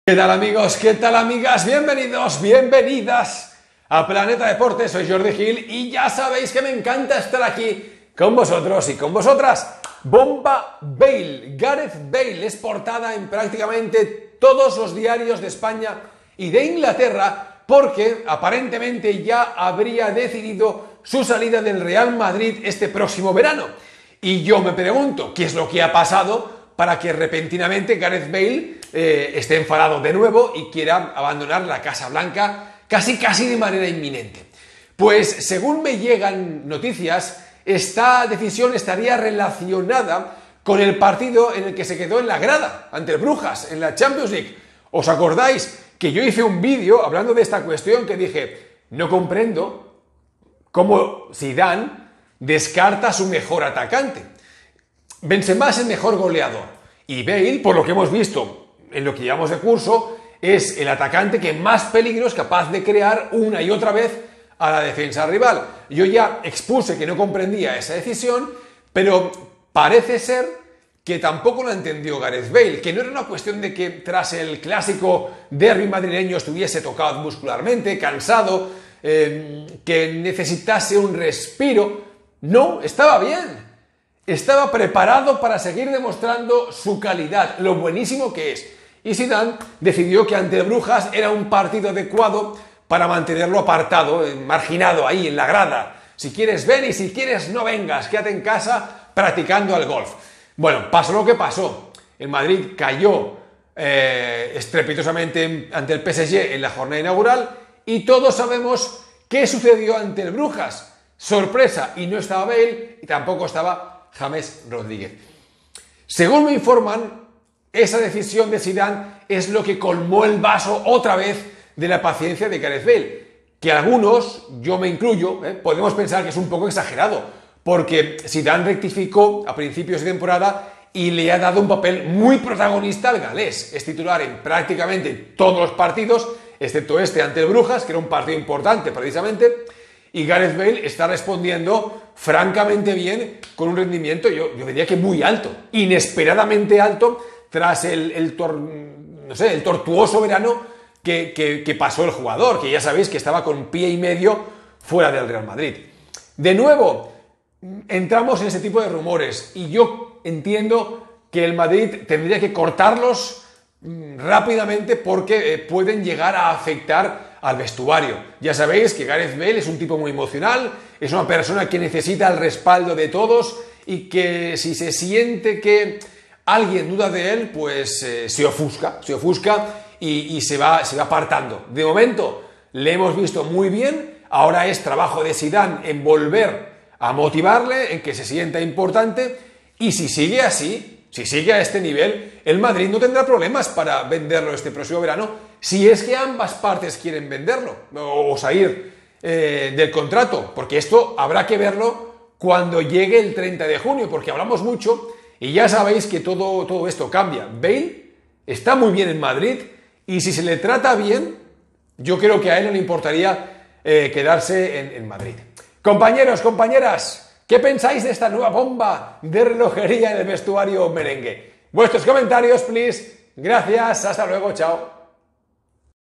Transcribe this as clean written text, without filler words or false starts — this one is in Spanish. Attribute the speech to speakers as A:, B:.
A: ¿Qué tal amigos? ¿Qué tal amigas? Bienvenidos, bienvenidas a Planeta Deportes. Soy Jordi Gil y ya sabéis que me encanta estar aquí con vosotros y con vosotras. Bomba Bale, Gareth Bale es portada en prácticamente todos los diarios de España y de Inglaterra porque aparentemente ya habría decidido su salida del Real Madrid este próximo verano. Y yo me pregunto, ¿qué es lo que ha pasado para que repentinamente Gareth Bale esté enfadado de nuevo y quiera abandonar la Casa Blanca casi de manera inminente? Pues según me llegan noticias, esta decisión estaría relacionada con el partido en el que se quedó en la grada ante el Brujas en la Champions League. ¿Os acordáis que yo hice un vídeo hablando de esta cuestión que dije, no comprendo cómo Zidane descarta a su mejor atacante? Benzema es el mejor goleador y Bale, por lo que hemos visto en lo que llevamos de curso, es el atacante que más peligro es capaz de crear una y otra vez a la defensa rival. Yo ya expuse que no comprendía esa decisión, pero parece ser que tampoco lo entendió Gareth Bale, que no era una cuestión de que tras el clásico derbi madrileño estuviese tocado muscularmente, cansado, que necesitase un respiro. No, estaba bien. Estaba preparado para seguir demostrando su calidad, lo buenísimo que es. Y Zidane decidió que ante el Brujas era un partido adecuado para mantenerlo apartado, marginado ahí en la grada. Si quieres ven y si quieres no vengas, quédate en casa practicando al golf. Bueno, pasó lo que pasó. El Madrid cayó estrepitosamente ante el PSG en la jornada inaugural y todos sabemos qué sucedió ante el Brujas. Sorpresa, y no estaba Bale y tampoco estaba James Rodríguez. Según me informan, esa decisión de Zidane es lo que colmó el vaso otra vez de la paciencia de Gareth Bale, que algunos, yo me incluyo, podemos pensar que es un poco exagerado, porque Zidane rectificó a principios de temporada y le ha dado un papel muy protagonista al galés. Es titular en prácticamente todos los partidos, excepto este ante el Brujas, que era un partido importante precisamente, y Gareth Bale está respondiendo francamente bien con un rendimiento, yo diría que muy alto, inesperadamente alto, tras el tortuoso verano que pasó el jugador, que ya sabéis que estaba con pie y medio fuera del Real Madrid. De nuevo, entramos en ese tipo de rumores y yo entiendo que el Madrid tendría que cortarlos rápidamente porque pueden llegar a afectar al vestuario. Ya sabéis que Gareth Bale es un tipo muy emocional, es una persona que necesita el respaldo de todos y que si se siente que alguien duda de él, pues se ofusca y se va apartando. De momento le hemos visto muy bien, ahora es trabajo de Zidane en volver a motivarle, en que se sienta importante y si sigue así, si sigue a este nivel, el Madrid no tendrá problemas para venderlo este próximo verano, si es que ambas partes quieren venderlo o salir del contrato, porque esto habrá que verlo cuando llegue el 30 de junio, porque hablamos mucho y ya sabéis que todo esto cambia. Bale está muy bien en Madrid y si se le trata bien, yo creo que a él no le importaría quedarse en Madrid. Compañeros, compañeras, ¿qué pensáis de esta nueva bomba de relojería en el vestuario merengue? Vuestros comentarios, please. Gracias, hasta luego, chao.